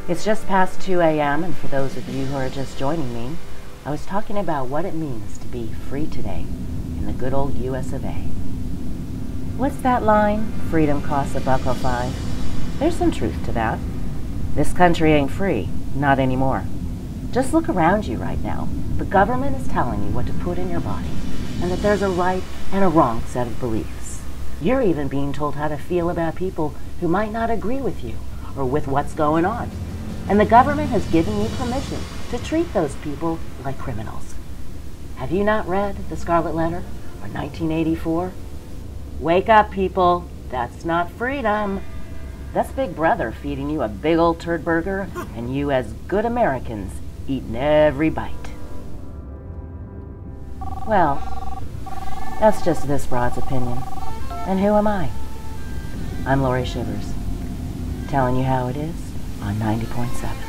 It's just past 2 a.m., and for those of you who are just joining me, I was talking about what it means to be free today in the good old US of A. What's that line? Freedom costs $1.05. There's some truth to that. This country ain't free, not anymore. Just look around you right now. The government is telling you what to put in your body, and that there's a right and a wrong set of beliefs. You're even being told how to feel about people who might not agree with you or with what's going on. And the government has given you permission to treat those people like criminals. Have you not read The Scarlet Letter or 1984? Wake up, people. That's not freedom. That's Big Brother feeding you a big old turd burger, and you as good Americans eating every bite. Well, that's just this broad's opinion. And who am I? I'm Lori Shivers, telling you how it is on 90.7.